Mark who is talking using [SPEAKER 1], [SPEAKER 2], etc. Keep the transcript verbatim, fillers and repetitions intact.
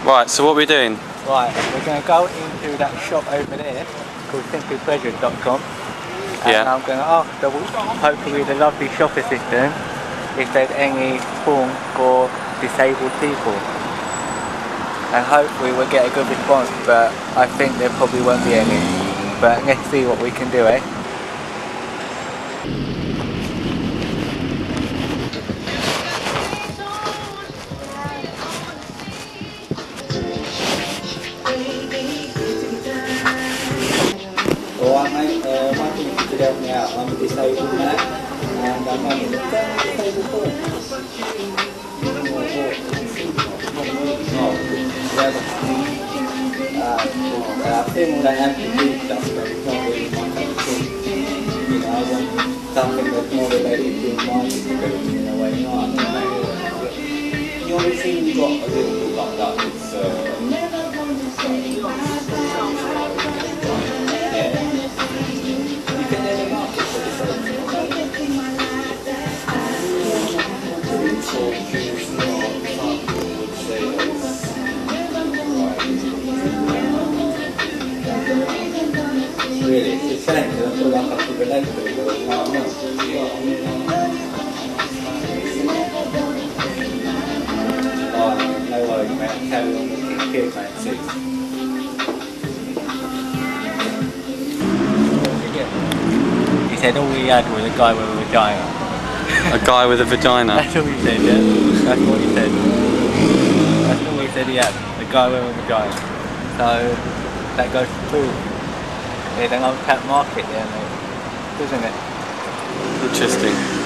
[SPEAKER 1] Right, so what are we doing?
[SPEAKER 2] Right, we're going to go into that shop over there called simply pleasure dot com, and
[SPEAKER 1] Yeah.
[SPEAKER 2] I'm going to ask the, hopefully the lovely shop assistant if there's any form for disabled people. And hopefully we'll get a good response, but I think there probably won't be any. But let's see what we can do, eh? Alright mate, uh, one thing if you could help me out, I'm a disabled man and I'm only a disabled boy. Uh, I feel all that amputee stuff, but it's not really my cup of tea. You know, I want something that's more related to my disability in a way, you know what I mean?
[SPEAKER 3] You only seem you got a little bit like that. It's uh,
[SPEAKER 2] Really, it's a shame because I feel like I could relate to it, but no, I'm not. Oh, no worries, mate. Carry on looking cute, mate. See. He said all he had was a guy with a vagina.
[SPEAKER 1] A guy with a vagina?
[SPEAKER 2] That's all he said, yeah? That's what he said. That's all he said he had. A guy with a vagina. So, that goes to prove. There's an untapped market there, mate, isn't it?
[SPEAKER 1] Interesting.